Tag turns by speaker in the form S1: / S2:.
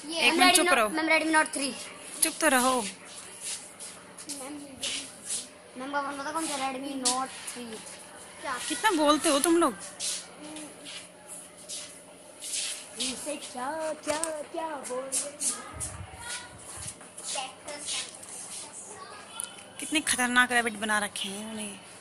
S1: एक मिनट चुप रहो।
S2: Ma'am Redmi note 3।
S1: चुप तो रहो।
S2: मैम का फोन पता कौन सा? Redmi note 3। क्या
S1: कितना बोलते हो तुम लोग?
S2: इसे क्या क्या क्या बोल
S1: कितने खतरनाक रैबिट बना रखे हैं उन्हें।